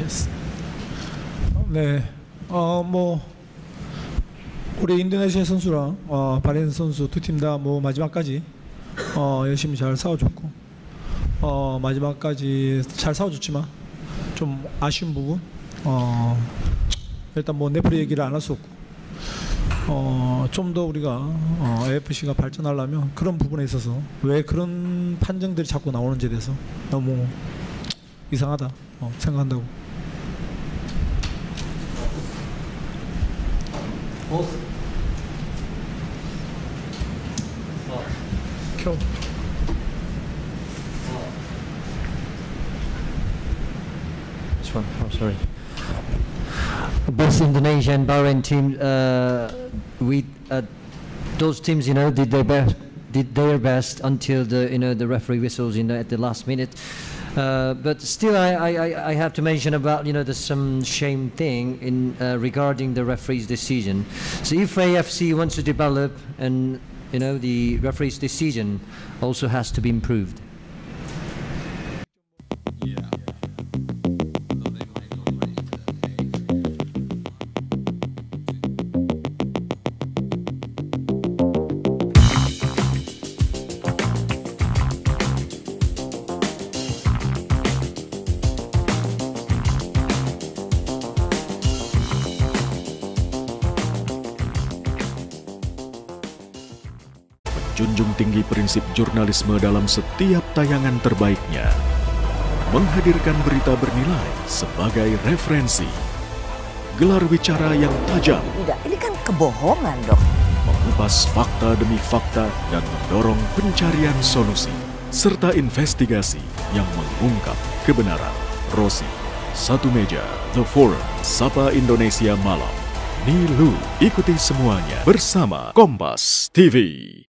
Yes. 네, 뭐 우리 인도네시아 선수랑 바레인 선수 두 팀 다 뭐 마지막까지 열심히 잘 싸워줬고 마지막까지 잘 싸워줬지만 좀 아쉬운 부분 일단 뭐 네프리 얘기를 안 할 수 없고 좀 더 우리가 AFC가 발전하려면 그런 부분에 있어서 왜 그런 판정들이 자꾸 나오는지에 대해서 너무 이상하다 생각한다고. This one. Oh, sorry. Both Indonesia and Bahrain team, those teams, did their best until the referee whistles at the last minute. But still, I have to mention about there's some shame thing in regarding the referee's decision. So if AFC wants to develop, and the referee's decision also has to be improved. Junjung tinggi prinsip jurnalisme dalam setiap tayangan terbaiknya. Menghadirkan berita bernilai sebagai referensi. Gelar bicara yang tajam. Tidak, ini kan kebohongan, Dok. Mengupas fakta demi fakta dan mendorong pencarian solusi. Serta investigasi yang mengungkap kebenaran. Rosi, Satu Meja, The Forum, Sapa Indonesia Malam. Nilu, ikuti semuanya bersama Kompas TV.